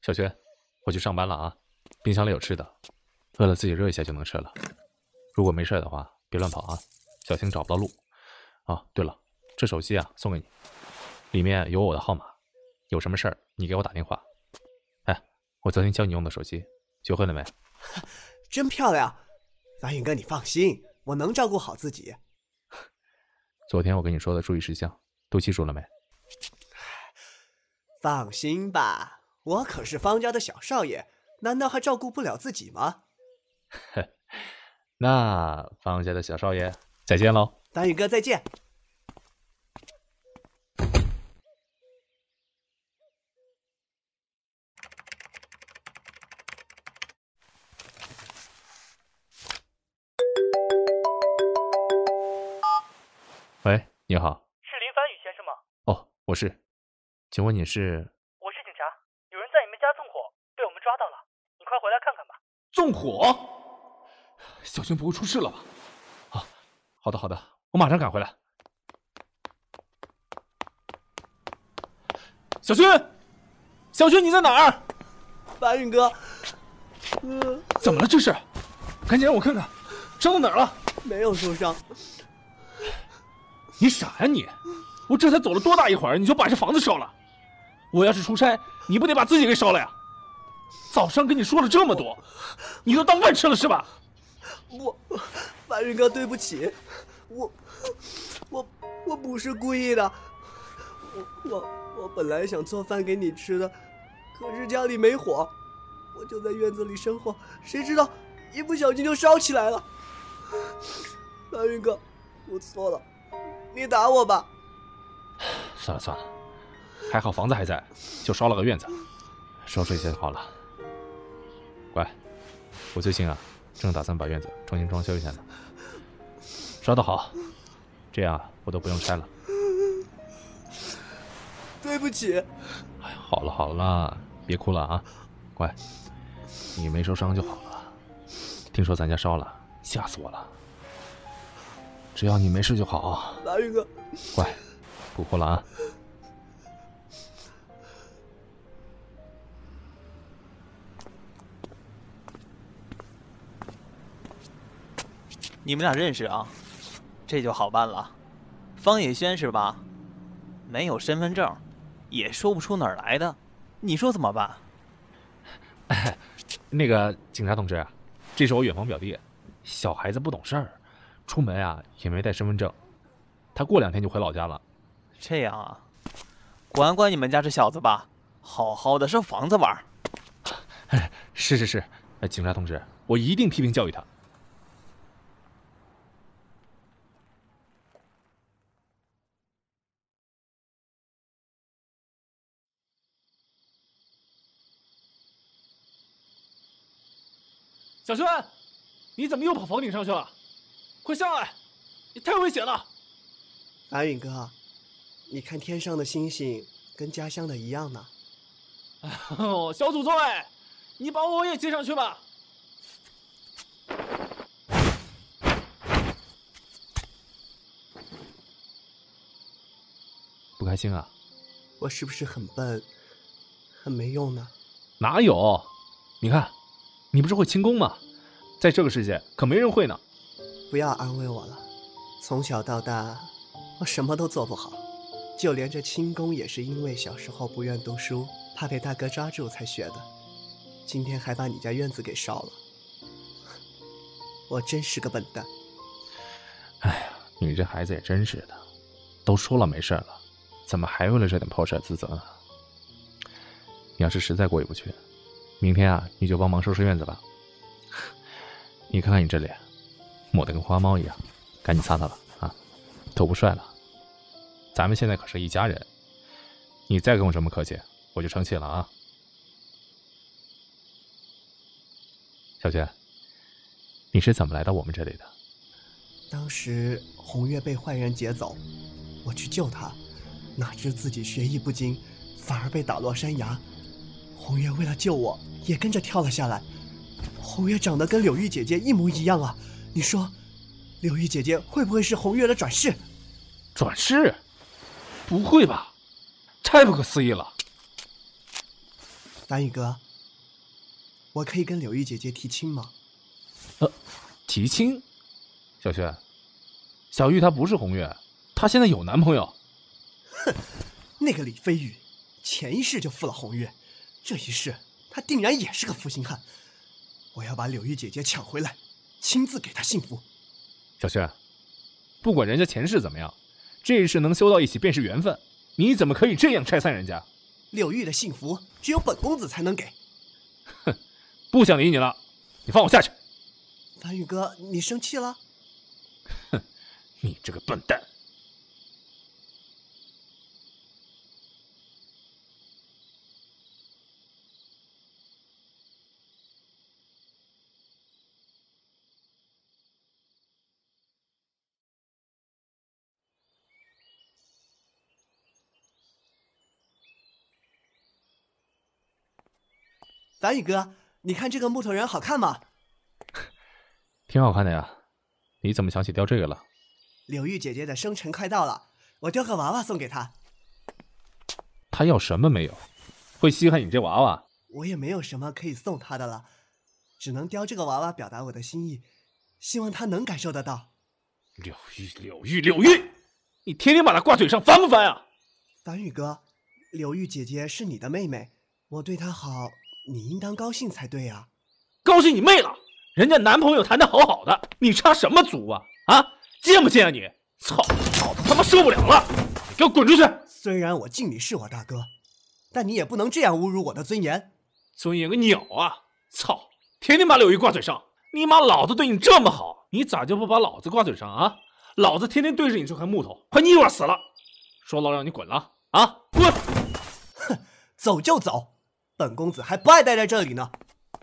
小轩，我去上班了啊，冰箱里有吃的，饿了自己热一下就能吃了。如果没事的话，别乱跑啊，小心找不到路。哦，对了，这手机啊送给你，里面有我的号码，有什么事儿你给我打电话。哎，我昨天教你用的手机，学会了没？ 真漂亮，白云哥，你放心，我能照顾好自己。 昨天我跟你说的注意事项都记住了没？ 放心吧，我可是方家的小少爷，难道还照顾不了自己吗？ 那方家的小少爷再见喽。 白云哥再见。 喂，你好。 是林凡宇先生吗？ 哦，我是。请问你是？ 我是警察，有人在你们家纵火，被我们抓到了，你快回来看看吧。 纵火？小轩不会出事了吧？啊，好的好的，我马上赶回来。小轩，小轩你在哪儿？ 白云哥， 怎么了这是？赶紧让我看看，伤到哪儿了？ 没有受伤。 你傻呀你！我这才走了多大一会儿，你就把这房子烧了？我要是出差，你不得把自己给烧了呀？早上跟你说了这么多，你都当饭吃了是吧？ 白云哥，对不起，我不是故意的，我本来想做饭给你吃的，可是家里没火，我就在院子里生火，谁知道一不小心就烧起来了。白云哥，我错了，你打我吧。 算了算了，还好房子还在，就烧了个院子，收拾一下就好了。乖，我最近啊，正打算把院子重新装修一下呢。烧得好，这样我都不用拆了。 对不起。 哎呀，好了好了，别哭了啊，乖，你没受伤就好了。听说咱家烧了，吓死我了。只要你没事就好。 白云哥， 乖，不哭了啊。 你们俩认识啊？这就好办了。方野轩是吧？没有身份证，也说不出哪儿来的，你说怎么办？ 那个警察同志，这是我远房表弟，小孩子不懂事儿，出门啊也没带身份证，他过2天就回老家了。 这样啊，管管你们家这小子吧，好好的收房子玩。 是，警察同志，我一定批评教育他。小轩，你怎么又跑房顶上去了？快下来，你太危险了！ 白云哥，你看天上的星星跟家乡的一样呢。 哦，小祖宗哎，你把我也接上去吧。不开心啊？ 我是不是很笨，很没用呢？ 哪有？你看，你不是会轻功吗？在这个世界可没人会呢。 不要安慰我了，从小到大，我什么都做不好，就连这轻功也是因为小时候不愿读书，怕被大哥抓住才学的。今天还把你家院子给烧了，我真是个笨蛋。 哎呀，你这孩子也真是的，都说了没事了，怎么还为了这点破事自责呢？你要是实在过意不去，明天啊你就帮忙收拾院子吧。你看看你这脸，抹得跟花猫一样，赶紧擦擦吧啊，都不帅了。咱们现在可是一家人，你再跟我这么客气，我就生气了啊。小娟，你是怎么来到我们这里的？ 当时红月被坏人劫走，我去救她，哪知自己学艺不精，反而被打落山崖。红月为了救我，也跟着跳了下来。红月长得跟柳玉姐姐一模一样啊！你说，柳玉姐姐会不会是红月的转世？ 转世？不会吧？太不可思议了！ 樊宇哥，我可以跟柳玉姐姐提亲吗？ 提亲？小轩，小玉她不是红月，她现在有男朋友。 哼，那个李飞宇，前一世就负了红月，这一世他定然也是个负心汉。我要把柳玉姐姐抢回来，亲自给她幸福。 小轩，不管人家前世怎么样，这一世能修到一起便是缘分，你怎么可以这样拆散人家？ 柳玉的幸福只有本公子才能给。 哼，不想理你了，你放我下去。 樊宇哥，你生气了？ 哼，你这个笨蛋！ 樊宇哥，你看这个木头人好看吗？ 挺好看的呀，你怎么想起雕这个了？ 柳玉姐姐的生辰快到了，我雕个娃娃送给她。 她要什么没有？会稀罕你这娃娃？ 我也没有什么可以送她的了，只能雕这个娃娃表达我的心意，希望她能感受得到。 柳玉，你天天把她挂嘴上，烦不烦啊？ 樊宇哥，柳玉姐姐是你的妹妹，我对她好，你应当高兴才对啊。 高兴你妹了！人家男朋友谈得好好的，你插什么足啊？啊，贱不贱啊你？操，老子他妈受不了了！你给我滚出去！ 虽然我敬你是我大哥，但你也不能这样侮辱我的尊严。 尊严个鸟啊！操，天天把柳玉挂嘴上，你妈老子对你这么好，你咋就不把老子挂嘴上啊？老子天天对着你这块木头，快腻歪死了！说了让你滚了啊！滚！ 哼，走就走，本公子还不爱待在这里呢。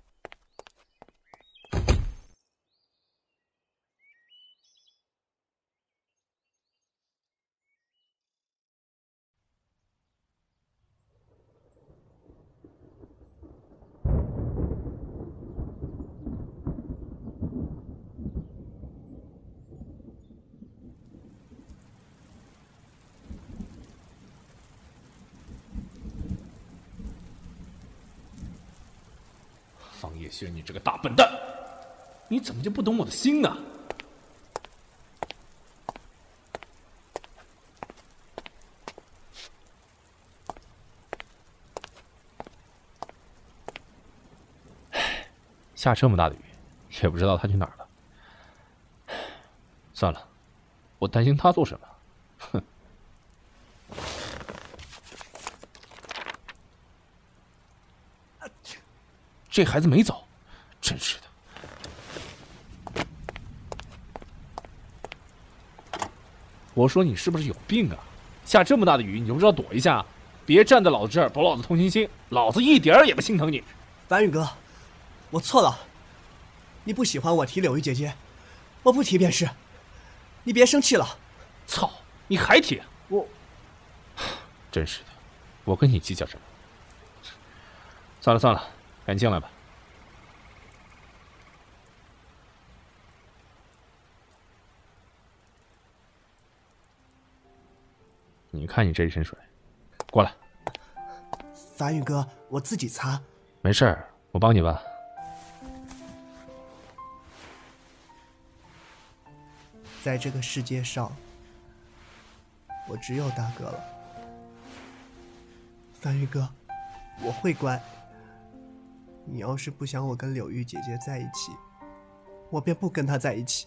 方叶轩，你这个大笨蛋，你怎么就不懂我的心呢？下这么大的雨，也不知道他去哪儿了。算了，我担心他做什么？哼！这孩子没走，真是的！我说你是不是有病啊？下这么大的雨，你就不知道躲一下？别站在老子这儿博老子同情心，老子一点儿也不心疼你。 樊宇哥，我错了。你不喜欢我提柳玉姐姐，我不提便是。你别生气了。 操，你还提？ 我， 真是的，我跟你计较什么？算了，赶紧进来吧。你看你这一身水，过来。 樊宇哥，我自己擦。 没事儿，我帮你吧。 在这个世界上，我只有大哥了。樊宇哥，我会乖。你要是不想我跟柳玉姐姐在一起，我便不跟她在一起。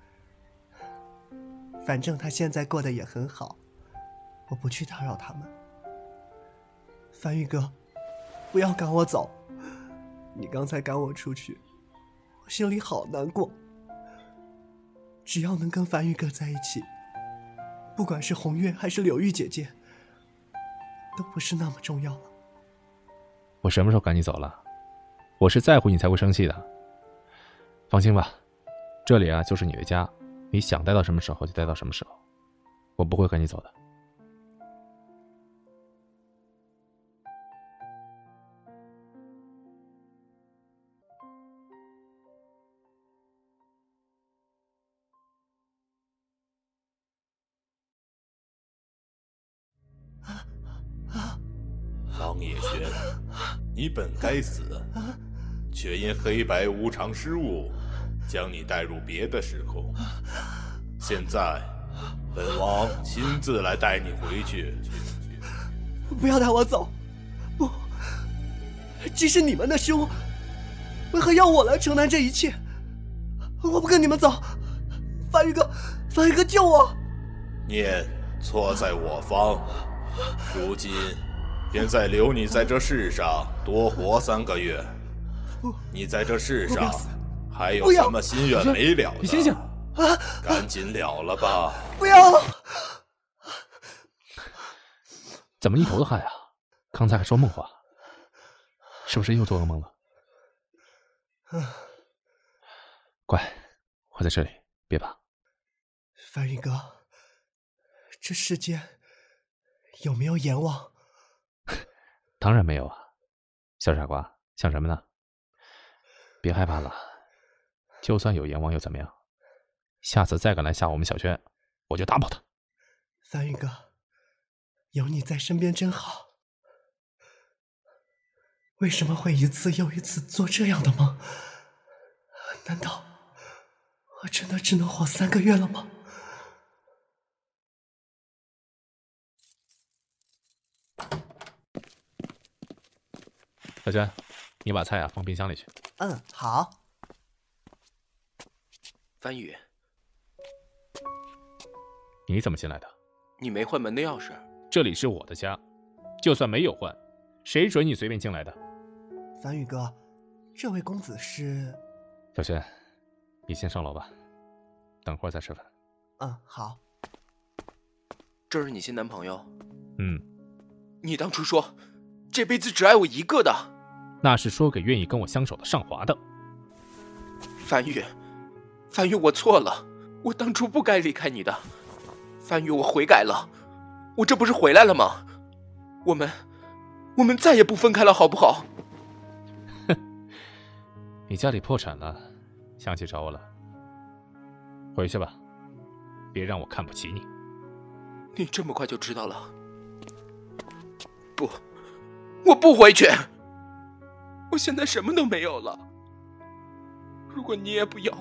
反正她现在过得也很好，我不去打扰他们。樊宇哥，不要赶我走，你刚才赶我出去，我心里好难过。只要能跟樊宇哥在一起，不管是红月还是柳玉姐姐，都不是那么重要了。 我什么时候赶你走了？我是在乎你才会生气的。放心吧，这里啊就是你的家，你想待到什么时候就待到什么时候，我不会赶你走的。 方方野轩，你本该死，却因黑白无常失误，将你带入别的时空。现在，本王亲自来带你回去。 不要带我走！不，即使你们的失误，为何要我来承担这一切？我不跟你们走！范宇哥，范宇哥救我！ 念错在我方，如今便再留你在这世上多活3个月。你在这世上还有什么心愿没了的？ 你醒醒！ 赶紧了了吧！ 不要！ 怎么一头的汗啊？刚才还说梦话，是不是又做噩梦了？乖，我在这里，别怕。 范宇哥，这世间有没有阎王？ 当然没有啊，小傻瓜，想什么呢？别害怕了，就算有阎王又怎么样？下次再敢来吓我们小轩，我就打爆他。 范宇哥，有你在身边真好。为什么会一次又一次做这样的梦？难道我真的只能活3个月了吗？ 小轩，你把菜放冰箱里去。 好。 樊宇， 你怎么进来的？ 你没换门的钥匙。 这里是我的家，就算没有换，谁准你随便进来的？ 樊宇哥，这位公子是…… 小轩，你先上楼吧，等会儿再吃饭。 好。 这是你新男朋友？ 你当初说这辈子只爱我一个的。 那是说给愿意跟我相守的上华的。 樊宇，我错了，我当初不该离开你的。樊宇，我悔改了，我这不是回来了吗？我们再也不分开了，好不好？ 你家里破产了，想起找我了？回去吧，别让我看不起你。 你这么快就知道了？不，我不回去。我现在什么都没有了。如果你也不要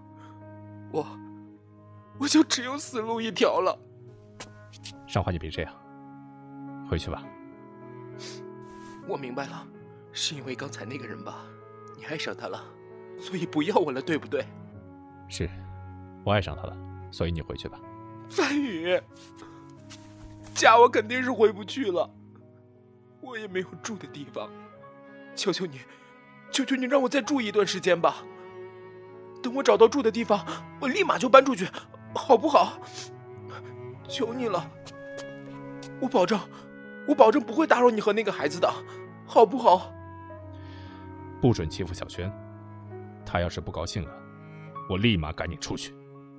我就只有死路一条了。 上华，你别这样，回去吧。 我明白了，是因为刚才那个人吧，你爱上他了，所以不要我了，对不对？ 是，我爱上他了，所以你回去吧。 樊宇，家我肯定是回不去了，我也没有住的地方，求求你让我再住一段时间吧。等我找到住的地方，我立马就搬出去，好不好？求你了，我保证不会打扰你和那个孩子的，好不好？ 不准欺负小轩，他要是不高兴了，我立马赶你出去。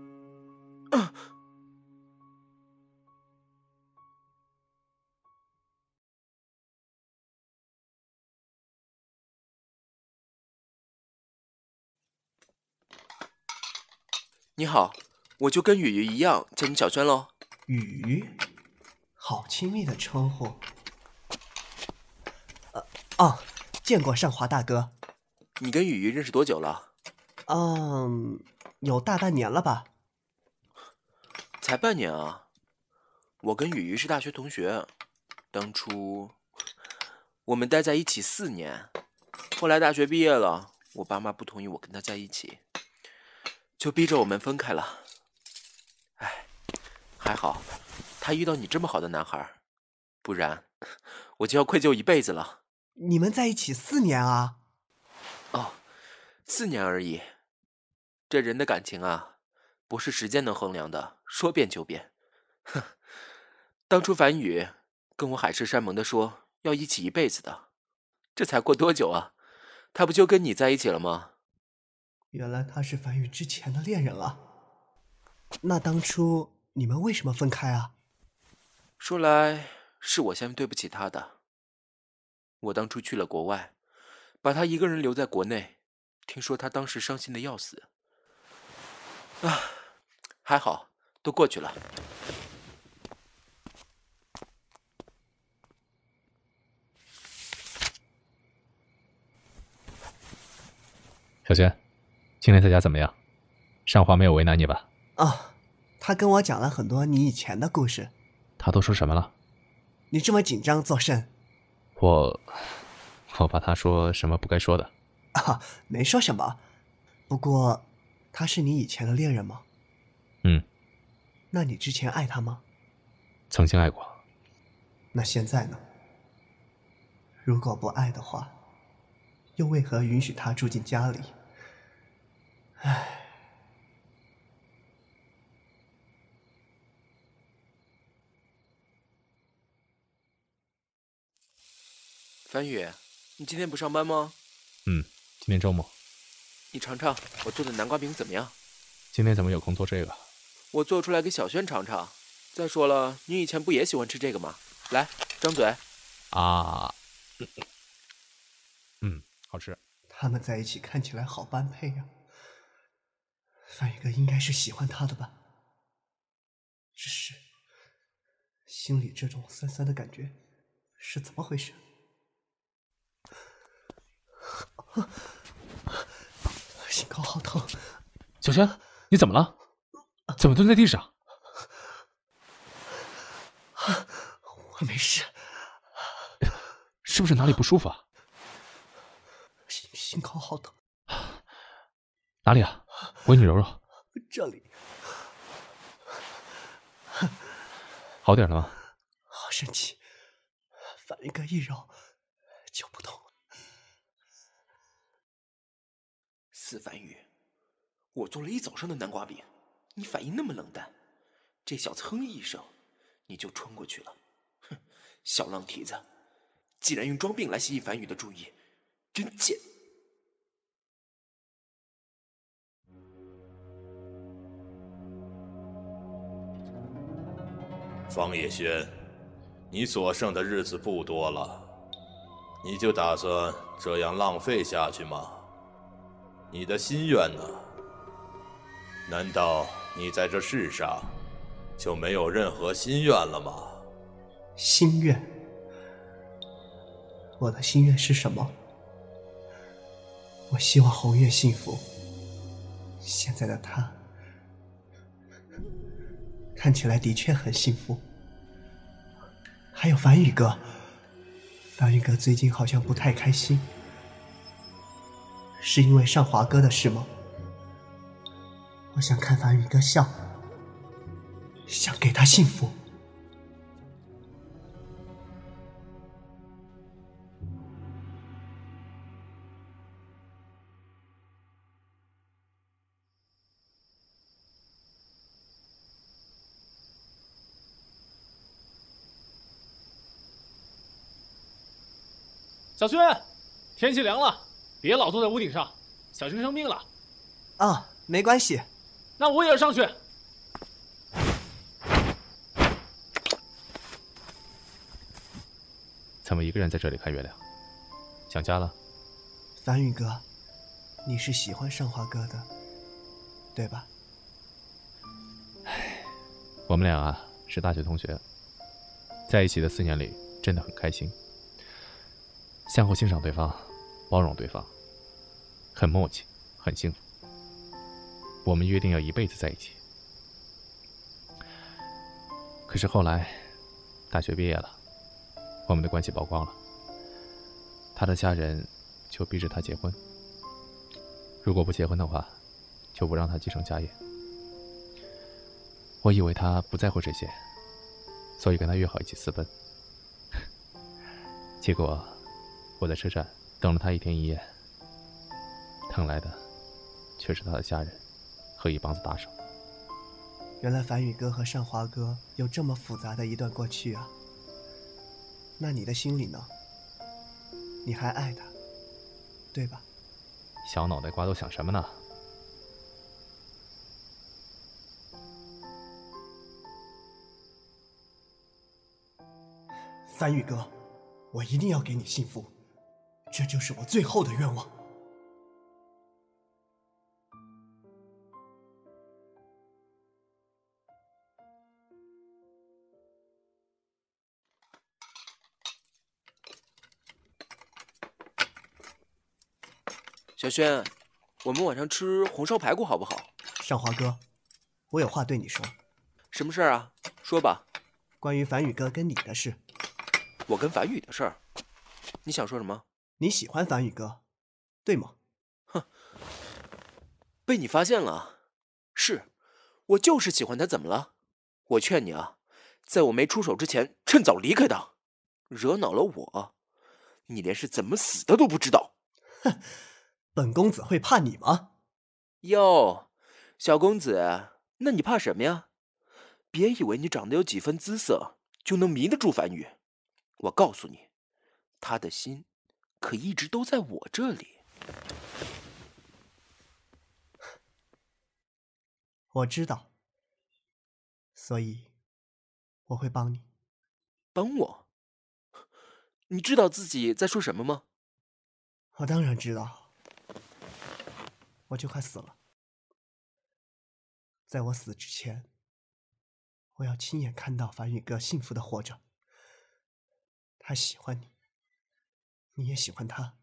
你好，我就跟雨雨一样叫你小轩喽。 雨，好亲密的称呼。见过上华大哥。 你跟雨雨认识多久了？ 有大半年了吧。 才半年啊？我跟雨雨是大学同学，当初我们待在一起4年，后来大学毕业了，我爸妈不同意我跟他在一起，就逼着我们分开了。哎，还好他遇到你这么好的男孩，不然我就要愧疚一辈子了。 你们在一起4年啊 ？4年而已。这人的感情啊，不是时间能衡量的，说变就变。哼，当初樊宇跟我海誓山盟的说要一起一辈子的，这才过多久啊？他不就跟你在一起了吗？ 原来他是樊宇之前的恋人啊。那当初你们为什么分开啊？ 说来是我先对不起他的。我当初去了国外，把他一个人留在国内，听说他当时伤心的要死。还好都过去了。 小轩，今天在家怎么样？尚华没有为难你吧？ 啊，他跟我讲了很多你以前的故事。 他都说什么了？ 你这么紧张做甚？ 我怕他说什么不该说的。 啊，没说什么。不过，他是你以前的恋人吗？ 嗯。 那你之前爱他吗？ 曾经爱过。 那现在呢？如果不爱的话，又为何允许他住进家里？唉。 樊宇，你今天不上班吗？ 今天周末。 你尝尝我做的南瓜饼怎么样？ 今天怎么有空做这个？ 我做出来给小轩尝尝。再说了，你以前不也喜欢吃这个吗？来，张嘴。 啊，好吃。 他们在一起看起来好般配呀。范宇哥应该是喜欢他的吧？只是心里这种酸酸的感觉是怎么回事？心口好疼。 小轩，你怎么了？怎么蹲在地上？ 我没事。 是不是哪里不舒服啊？ 心口好疼。 哪里啊？我给你揉揉。 这里。 好点了吗？ 好神奇，范宇哥一揉就不痛了。 死樊宇，我做了一早上的南瓜饼，你反应那么冷淡，这小子哼一声，你就穿过去了。哼，小浪蹄子，竟然用装病来吸引樊宇的注意，真贱！ 方野轩，你所剩的日子不多了，你就打算这样浪费下去吗？你的心愿呢？难道你在这世上就没有任何心愿了吗？ 心愿？我的心愿是什么？我希望红月幸福。现在的他看起来的确很幸福。还有樊宇哥，樊宇哥最近好像不太开心，是因为上华哥的事吗？我想看樊宇哥笑，想给他幸福。 小轩，天气凉了，别老坐在屋顶上，小轩生病了。 啊，没关系。 那我也要上去。怎么一个人在这里看月亮？想家了？ 樊宇哥，你是喜欢上华哥的，对吧？ 我们俩啊是大学同学，在一起的4年里真的很开心，相互欣赏对方，包容对方，很默契，很幸福。我们约定要一辈子在一起。可是后来，大学毕业了，我们的关系曝光了，他的家人就逼着他结婚，如果不结婚的话，就不让他继承家业。我以为他不在乎这些，所以跟他约好一起私奔。结果我在车站等了他1天1夜，等来的却是他的家人和一帮子打手。 原来樊宇哥和上华哥有这么复杂的一段过去啊。那你的心里呢？你还爱他，对吧？ 小脑袋瓜都想什么呢？ 樊宇哥，我一定要给你幸福，这就是我最后的愿望。 小轩， 我们晚上吃红烧排骨好不好？ 少华哥，我有话对你说。 什么事儿啊？说吧。 关于樊宇哥跟你的事。 我跟樊宇的事儿？你想说什么？ 你喜欢樊宇哥，对吗？ 哼，被你发现了。是，我就是喜欢他，怎么了？我劝你啊，在我没出手之前，趁早离开他。惹恼了我，你连是怎么死的都不知道。 哼，本公子会怕你吗？ 哟，小公子，那你怕什么呀？别以为你长得有几分姿色，就能迷得住樊宇。我告诉你，他的心可一直都在我这里。 我知道，所以我会帮你。 帮我？你知道自己在说什么吗？ 我当然知道，我就快死了。在我死之前，我要亲眼看到樊宇哥幸福的活着。他喜欢你，你也喜欢他，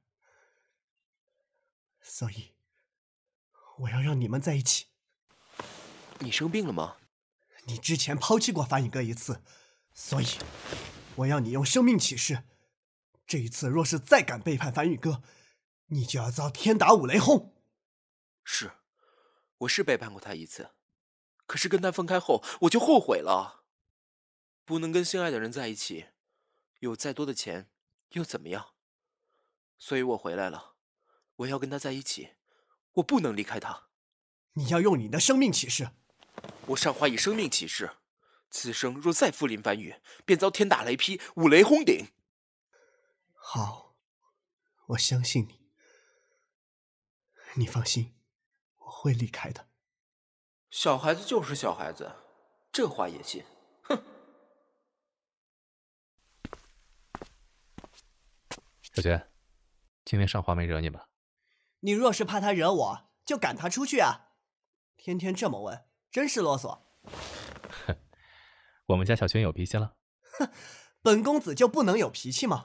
所以我要让你们在一起。 你生病了吗？ 你之前抛弃过樊宇哥一次，所以我要你用生命起誓，这一次若是再敢背叛樊宇哥，你就要遭天打五雷轰。 是，我是背叛过他一次，可是跟他分开后，我就后悔了。不能跟心爱的人在一起，有再多的钱又怎么样？所以我回来了，我要跟他在一起，我不能离开他。 你要用你的生命起誓。 我上华以生命起誓，此生若再负临樊宇，便遭天打雷劈，五雷轰顶。 好，我相信你。你放心，我会离开的。 小孩子就是小孩子，这话也信？哼！ 小娟，今天上华没惹你吧？ 你若是怕他惹我，就赶他出去啊！天天这么问，真是啰嗦。 哼，我们家小娟有脾气了？ 哼，本公子就不能有脾气吗？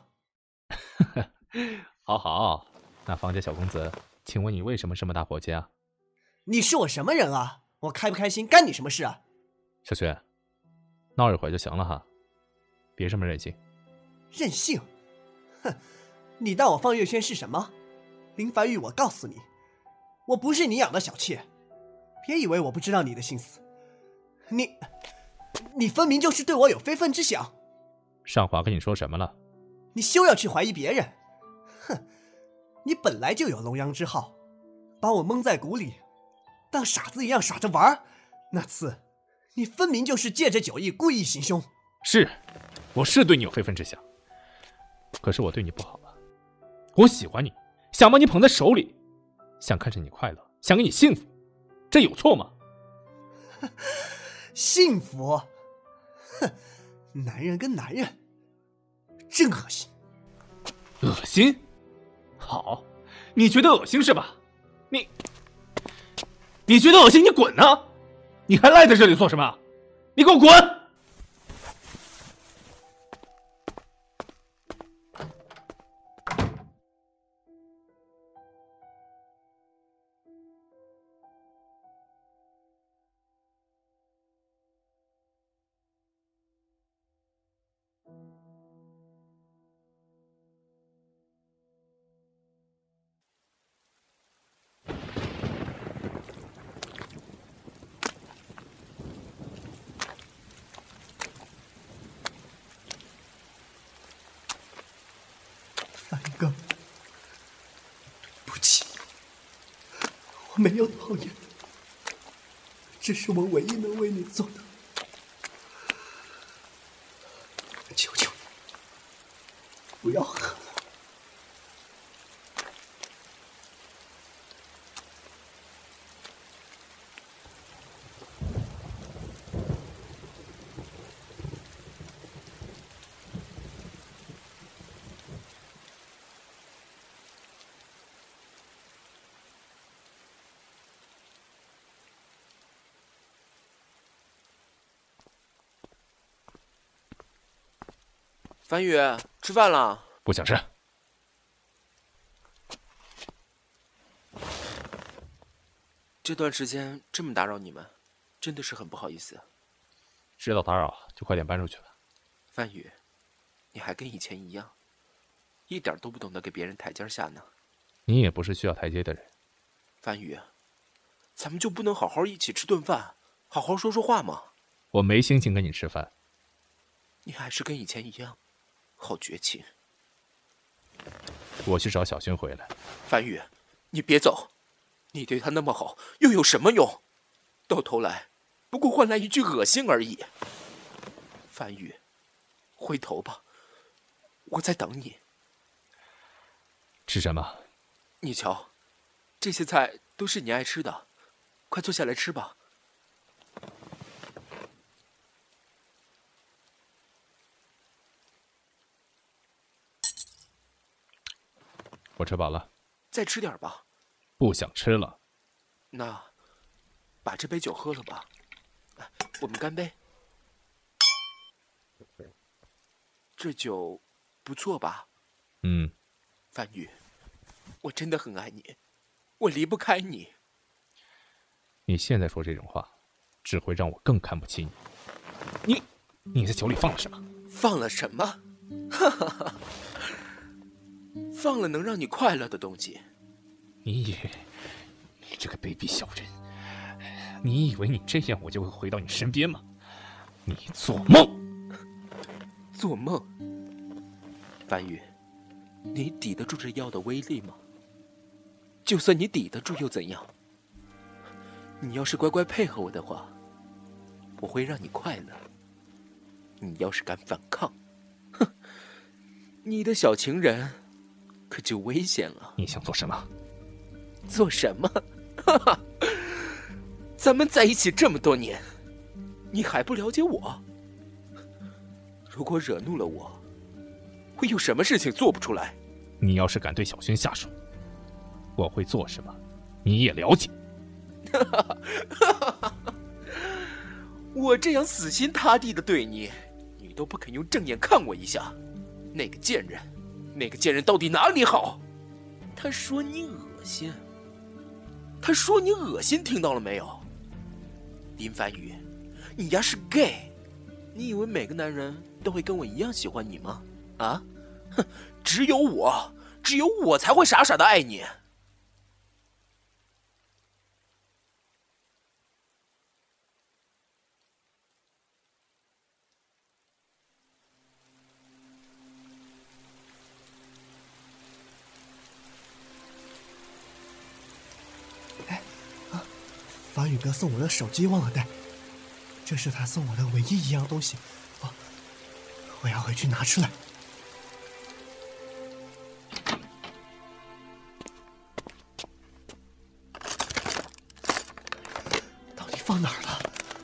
好好，那方家小公子，请问你为什么这么大火气啊？ 你是我什么人啊？我开不开心干你什么事啊？ 小娟，闹一会儿就行了哈，别这么任性。 任性？哼，你当我方月轩是什么？林樊宇，我告诉你，我不是你养的小妾，别以为我不知道你的心思。你分明就是对我有非分之想。 上华跟你说什么了？ 你休要去怀疑别人。哼，你本来就有龙阳之好，把我蒙在鼓里，当傻子一样耍着玩。那次你分明就是借着酒意故意行凶。 是，我是对你有非分之想，可是我对你不好吧？我喜欢你，想把你捧在手里，想看着你快乐，想给你幸福，这有错吗？ 幸福？哼，男人跟男人，真恶心。 恶心？好，你觉得恶心是吧？你觉得恶心，你滚啊！你还赖在这里做什么？你给我滚！ 樊宇哥，对不起，我没有讨厌，这是我唯一能为你做的。求求你，不要恨我。 樊宇，吃饭了。 不想吃。 这段时间这么打扰你们，真的是很不好意思。 知道打扰就快点搬出去吧。 范宇，你还跟以前一样，一点都不懂得给别人台阶下呢。 你也不是需要台阶的人。 范宇，咱们就不能好好一起吃顿饭，好好说说话吗？ 我没心情跟你吃饭。 你还是跟以前一样，好绝情。 我去找小薰回来。 范宇，你别走，你对他那么好，又有什么用？到头来，不过换来一句恶心而已。范宇，回头吧，我在等你。 吃什么？ 你瞧，这些菜都是你爱吃的，快坐下来吃吧。 我吃饱了。 再吃点吧。 不想吃了。 那，把这杯酒喝了吧。我们干杯。这酒不错吧？ 嗯。 范宇，我真的很爱你，我离不开你。 你现在说这种话，只会让我更看不起你。你在酒里放了什么？ 放了什么？哈哈哈，放了能让你快乐的东西。 你这个卑鄙小人，你以为你这样我就会回到你身边吗？你做梦！ 做梦？范宇，你抵得住这药的威力吗？就算你抵得住又怎样？你要是乖乖配合我的话，我会让你快乐。你要是敢反抗，哼，你的小情人可就危险了。 你想做什么？ 做什么？哈哈，咱们在一起这么多年，你还不了解我？如果惹怒了我，会有什么事情做不出来？ 你要是敢对小薰下手，我会做什么，你也了解。 我这样死心塌地的对你，你都不肯用正眼看我一下。那个贱人到底哪里好？他说你恶心，听到了没有？林凡宇，你丫是 gay， 你以为每个男人都会跟我一样喜欢你吗？啊，哼，只有我才会傻傻的爱你。 法宇哥送我的手机忘了带，这是他送我的唯一一样东西，我要回去拿出来。到底放哪儿了？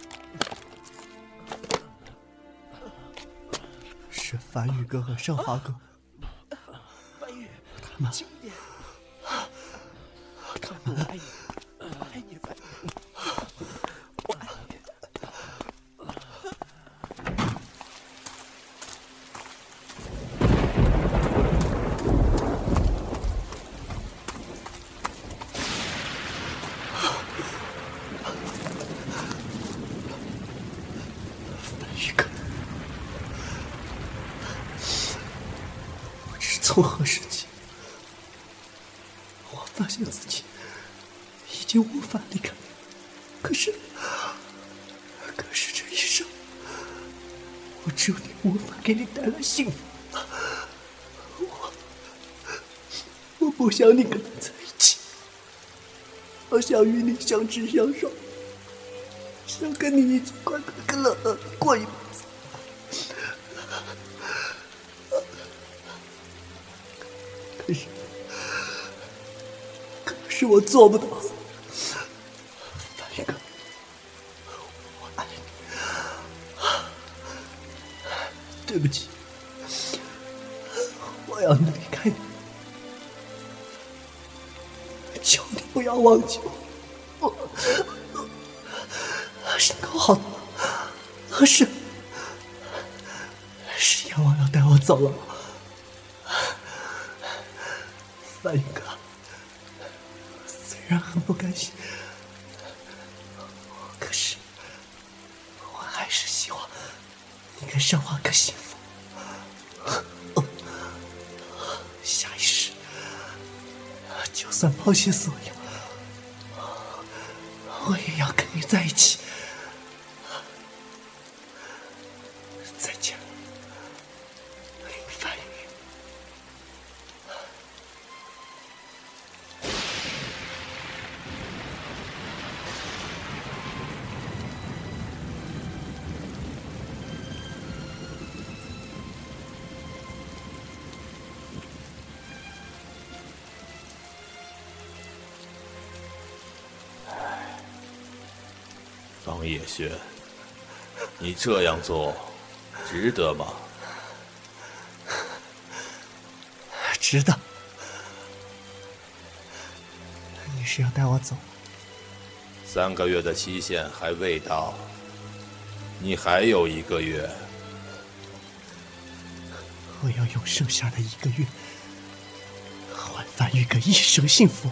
是樊宇哥和盛华哥。 樊宇， 他们轻点。 他们爱你，樊宇，我爱你。 樊宇哥，不知从何时起，我发现自己已经无法离开，可是这一生，我注定无法给你带来幸福。我不想你跟他在一起，我想与你相知相守，想跟你一起快快乐乐过一辈子。可是我做不到。樊宇哥，我爱你。对不起，我要离开你，求你不要忘记我。是搞好的，是阎王要带我走了。樊宇哥，虽然很不甘心， 你跟盛王可幸福。下一世，就算抛弃所有，我也要跟你在一起。再见，林凡宇。 方野轩，你这样做值得吗？ 值得。你是要带我走 ？3个月的期限还未到，你还有1个月。 我要用剩下的1个月换范宇哥一生幸福。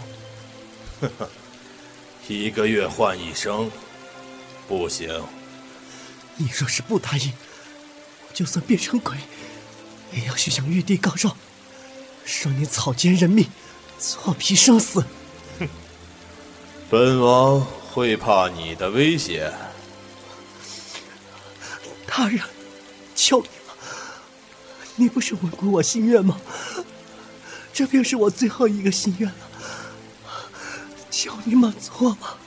1个月换1生，不行。 你若是不答应，我就算变成鬼，也要去向玉帝告状，说你草菅人命，错批生死。 本王会怕你的威胁？ 大人，求你了，你不是稳固我心愿吗？这便是我最后一个心愿了，求你满足我吧。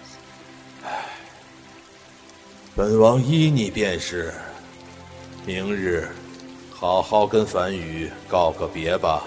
本王依你便是。明日好好跟樊宇告个别吧。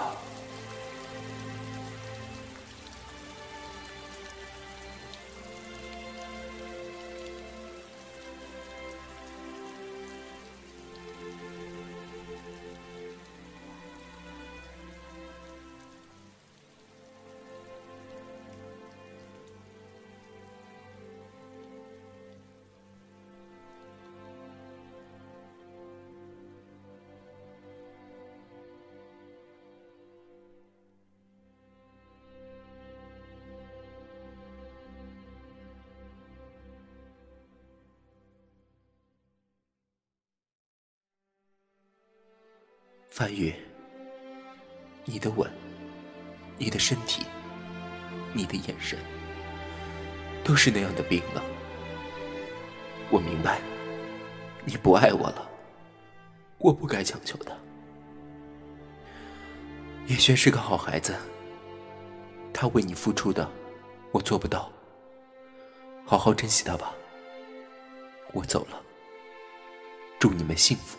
范宇，你的吻，你的身体，你的眼神，都是那样的冰冷。我明白，你不爱我了，我不该强求的。叶轩是个好孩子，他为你付出的，我做不到。好好珍惜他吧。我走了，祝你们幸福。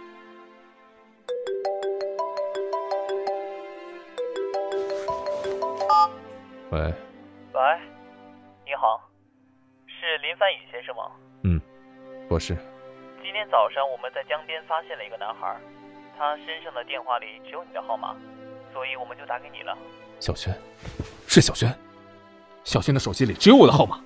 喂， 你好，是林凡宇先生吗？ 不是。 今天早上我们在江边发现了一个男孩，他身上的电话里只有你的号码，所以我们就打给你了。 小轩，是小轩，小轩的手机里只有我的号码。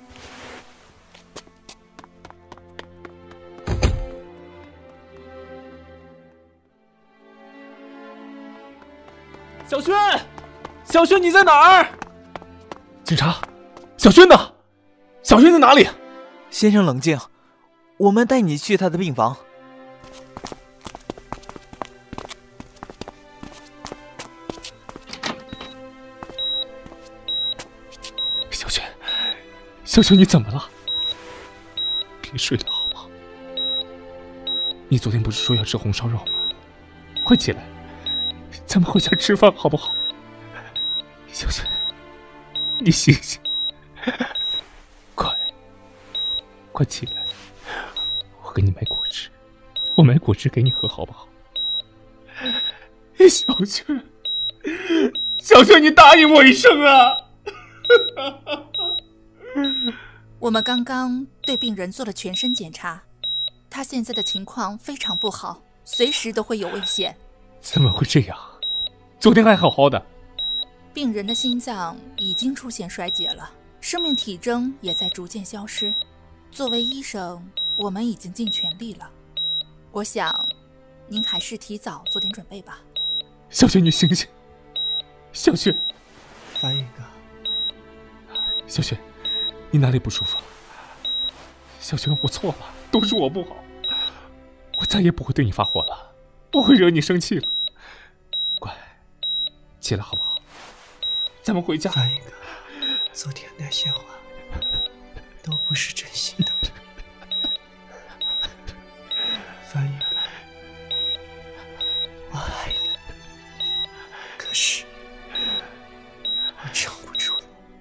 小轩，小轩你在哪儿？警察，小轩呢？小轩在哪里？ 先生冷静，我们带你去他的病房。 小轩，小轩你怎么了？别睡了好吗？你昨天不是说要吃红烧肉吗？快起来，咱们回家吃饭好不好？小轩，你醒醒，快起来！我给你买果汁，我买果汁给你喝好不好？小轩，小轩，你答应我一声啊！ 我们刚刚对病人做了全身检查，他现在的情况非常不好，随时都会有危险。 怎么会这样？昨天还好好的。 病人的心脏已经出现衰竭了，生命体征也在逐渐消失。作为医生，我们已经尽全力了。我想，您还是提早做点准备吧。 小轩，你醒醒！小轩， 樊宇哥， 小轩，你哪里不舒服？小轩，我错了，都是我不好，我我再也不会对你发火了，不会惹你生气了。乖，起来好不好？咱们回家。 翻译哥，昨天那些话都不是真心的。翻译哥，我爱你，可是我撑不住了，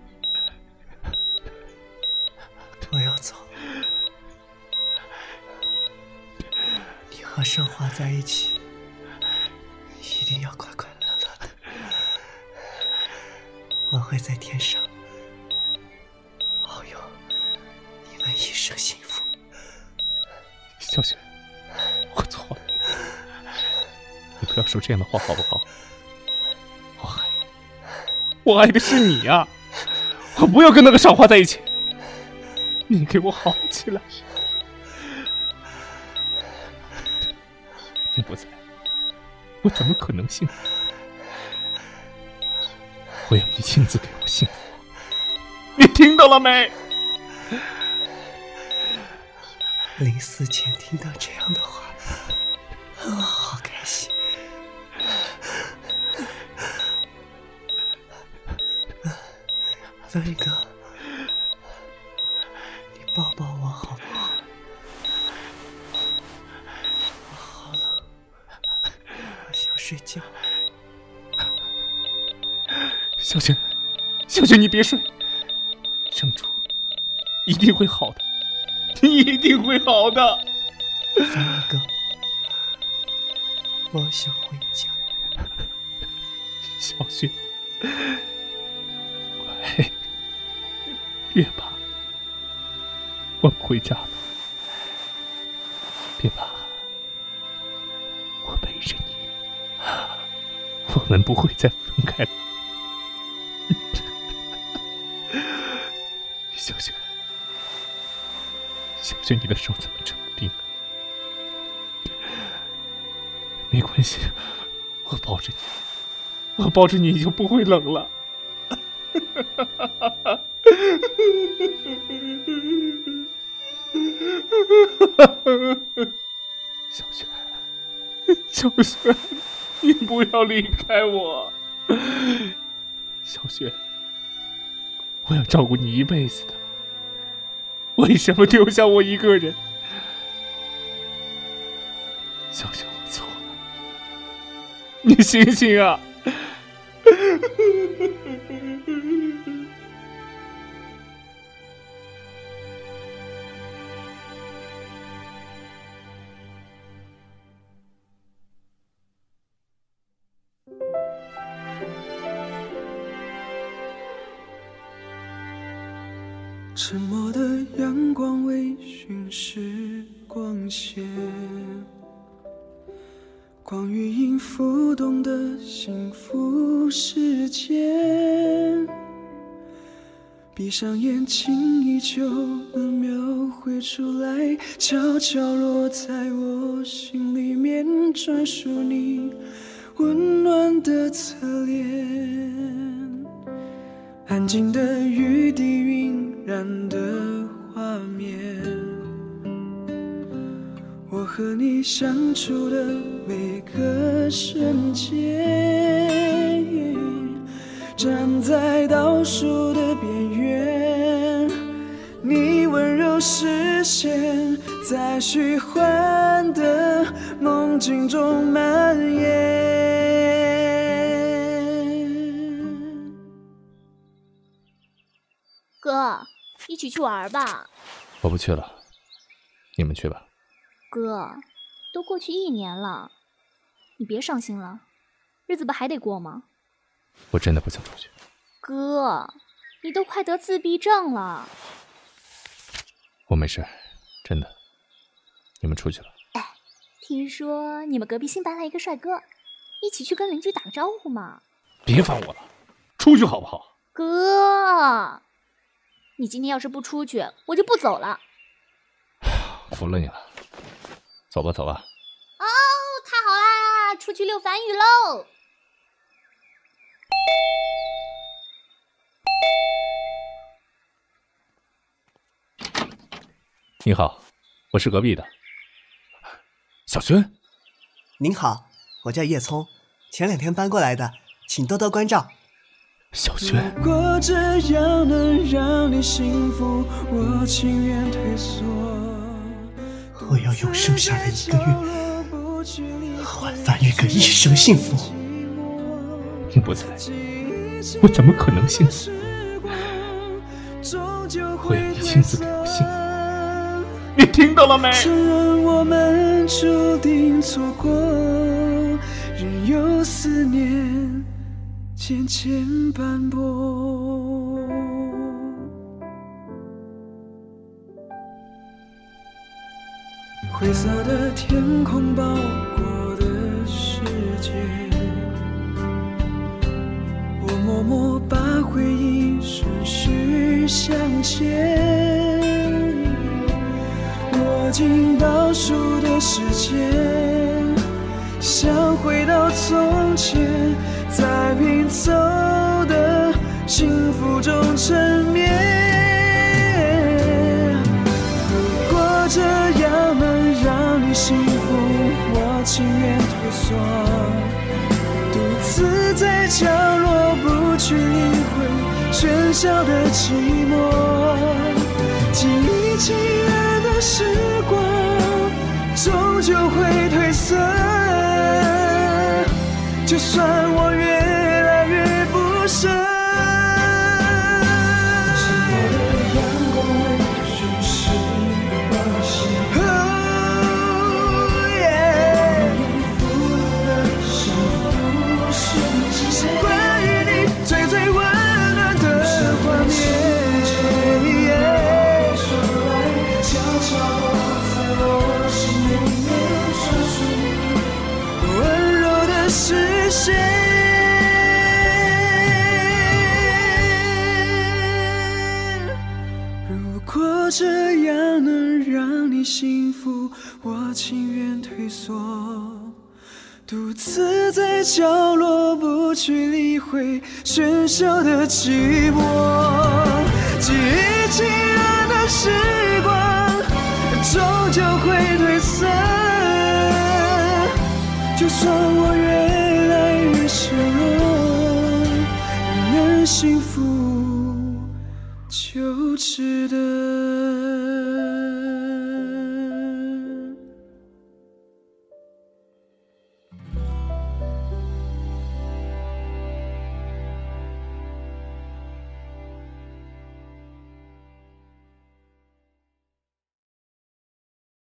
我要走了。你和盛华在一起，一定要快快乐乐的。我会在天上保佑你们一生幸福。 小雪，我错了，你不要说这样的话好不好？我爱的是你呀！我不要跟那个傻花在一起。你给我好起来！你不在，我怎么可能幸福？我要你亲自给我幸福，你听到了没？ 临死前听到这样的话，我好开心。翻译哥，你抱抱我好不好？我好冷，我想睡觉。 小雪，小雪，你别睡，正主一定会好的，你一定会好的。 翻译哥，我想回家。 小雪，乖，别怕，我们回家吧。别怕，我陪着你，我们不会再分开了。小雪，小雪，你的手怎么这么冰啊？没关系，我抱着你，我抱着你就不会冷了。小雪，小雪，你不要离开我。小雪，我要照顾你一辈子的，为什么丢下我一个人？小雪，我错了，你醒醒啊！ 沉默的阳光微醺时光线，光与影浮动的幸福时间，闭上眼轻易就能描绘出来，悄悄落在我心里面，专属你温暖的侧脸，安静的雨滴晕染的画面，我和你相处的每个瞬间，站在倒数的边缘，你温柔视线在虚幻的梦境中蔓延。 哥，一起去玩吧。 我不去了，你们去吧。 哥，都过去1年了，你别伤心了，日子不还得过吗？ 我真的不想出去。 哥，你都快得自闭症了。 我没事，真的。你们出去吧。 哎，听说你们隔壁新搬来一个帅哥，一起去跟邻居打个招呼嘛。 别烦我了，出去好不好？ 哥，你今天要是不出去，我就不走了。 服了你了，走吧走吧。 哦，太好啦，出去遛繁育喽。 你好，我是隔壁的。 小轩， 您好，我叫叶聪，前2天搬过来的，请多多关照。 小轩， 如果这样能让你幸福，我情愿退缩。 我要用剩下的1个月换翻越个一生幸福。 不才，我怎么可能幸福？我要你亲自给我幸福，你听到了没？ 承认我们注定错过，任由思念渐渐斑驳。灰色的天空包裹的世界，我默默把回忆顺序向前，握紧倒数的时间，想回到从前，在拼凑的幸福中沉眠。如果这样能让你幸福，我情愿退缩，独自在角落不去理会喧嚣的寂寞。记忆轻燃的时光，终究会褪色。就算我越来越不舍，寂寞的阳光为虚实关系。关于你最最温暖的画面，说来悄悄在我心里面专属你温柔的视线。如果这样能让你幸福，我情愿退缩，独自在角落不去理会喧嚣的寂寞。记忆轻燃的时光，终究会褪色。就算我越来越失落，能幸福就值得。